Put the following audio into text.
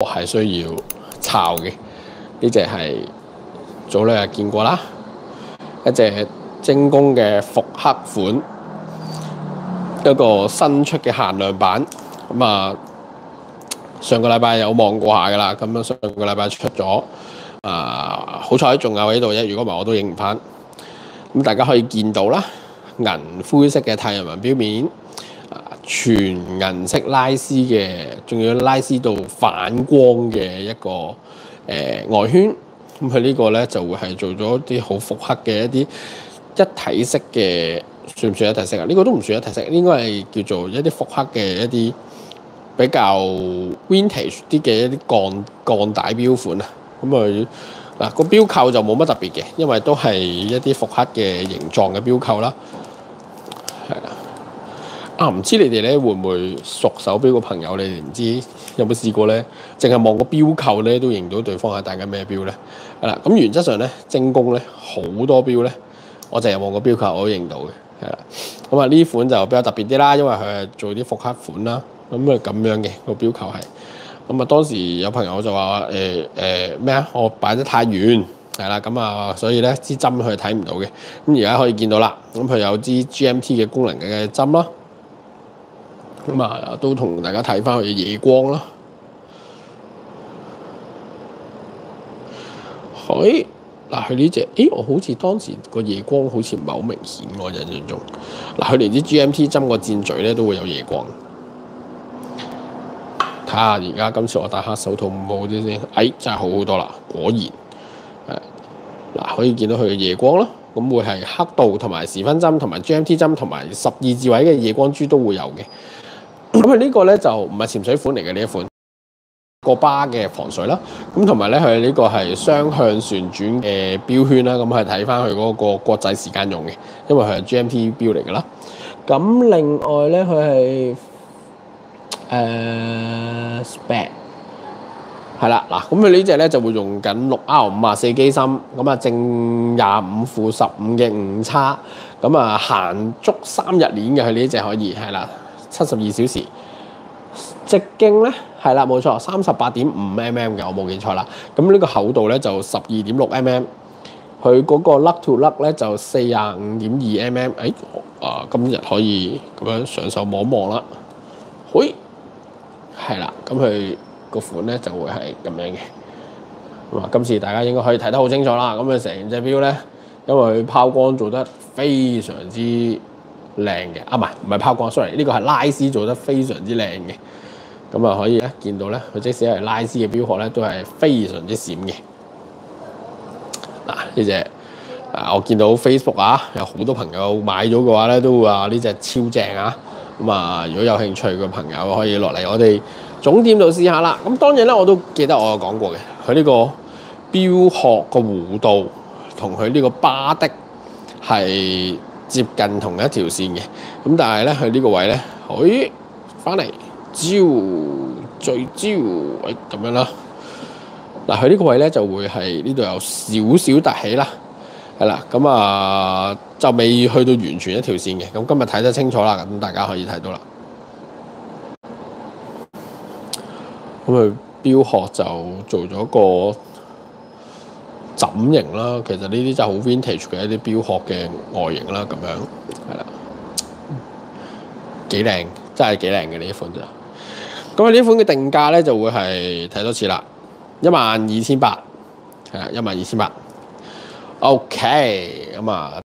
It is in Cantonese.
係需要抄嘅。呢隻係早兩日見過啦，一隻精工嘅復刻款，一個新出嘅限量版。咁啊，上個禮拜有望過下噶啦，咁樣上個禮拜出咗，好彩仲有喺度啫，如果唔係我都影唔翻。咁大家可以見到啦，銀灰色嘅太陽紋錶面，全銀色拉絲嘅，仲要拉絲到反光嘅一個外圈。咁佢呢個咧就會係做咗啲好復刻嘅一啲一體式嘅，算唔算一體式啊？呢個都唔算一體式，應該係叫做一啲復刻嘅一啲比較 vintage 啲嘅一啲鋼帶錶款啊。咁佢嗱個錶扣就冇乜特別嘅，因為都係一啲復刻嘅形狀嘅錶扣啦。係啦，唔知你哋咧會唔會熟手錶嘅朋友，你哋唔知有冇試過咧？淨係望個錶扣咧都認到對方係戴緊咩錶咧？係啦，咁原則上咧，精工咧好多錶咧，我淨係望個錶扣我都認到嘅。係啦，咁啊呢款就比較特別啲啦，因為佢係做啲復刻款啦。咁啊咁樣嘅個錶扣係。咁啊當時有朋友就話咩啊？我擺得太遠。係啦，咁啊，所以咧支針佢係睇唔到嘅。咁而家可以見到啦，咁佢有支 GMT 嘅功能嘅針啦。咁啊，都同大家睇翻佢嘅夜光啦。嗱，佢呢隻，我好似當時個夜光好似唔係好明顯喎，印象中。嗱，佢連啲 GMT 針個箭嘴咧都會有夜光。睇下而家今次我戴黑手套唔好啲先，真係好好多啦，果然。嗱，可以見到佢嘅夜光咯，咁會係刻度同埋時分針同埋 GMT 針同埋12字位嘅夜光珠都會有嘅。咁佢呢個咧就唔係潛水款嚟嘅呢一款，個巴嘅防水啦。咁同埋咧佢呢個係雙向旋轉嘅錶圈啦，咁係睇翻佢嗰個國際時間用嘅，因為佢係 GMT 錶嚟㗎啦。咁另外咧佢係spec。係啦，嗱，咁佢呢隻咧就會用緊6R54機芯，咁啊正25負15嘅誤差，咁啊行足3日鏈嘅佢呢隻可以，係啦，72小時。直徑咧係啦，冇錯，38.5mm嘅，我冇記錯啦。咁呢個厚度咧就12.6mm，佢嗰個甩 to 甩咧就45.2mm。今日可以咁樣上手望一望啦。嘿，係啦，咁佢個款咧就會係咁樣嘅。咁啊，今次大家應該可以睇得好清楚啦。咁啊，成隻錶咧，因為佢拋光做得非常之靚嘅，唔係拋光 ，sorry， 呢個係拉絲做得非常之靚嘅。咁啊，可以咧見到咧，佢即使係拉絲嘅錶殼咧，都係非常之閃嘅。嗱，呢隻我見到 Facebook 有好多朋友買咗嘅話咧，都話呢隻超正啊！咁啊，如果有興趣嘅朋友可以落嚟我哋總店度試下啦。咁當然咧，我都記得我有講過嘅，佢呢個錶殼個弧度同佢呢個巴的係接近同一條線嘅。咁但係咧，佢呢個位咧，翻嚟聚焦，咁樣啦。嗱，佢呢個位咧就會係呢度有少少凸起啦。係啦，咁啊就未去到完全一條線嘅，咁今日睇得清楚啦，咁大家可以睇到啦。咁佢錶殼就做咗個枕型啦，其實呢啲就好 vintage 嘅一啲錶殼嘅外形啦，咁樣係啦，幾靚，真係幾靚嘅呢一款就。咁佢呢款嘅定價咧就會係睇多次啦，12,800，係啦，12,800。OK，咁啊。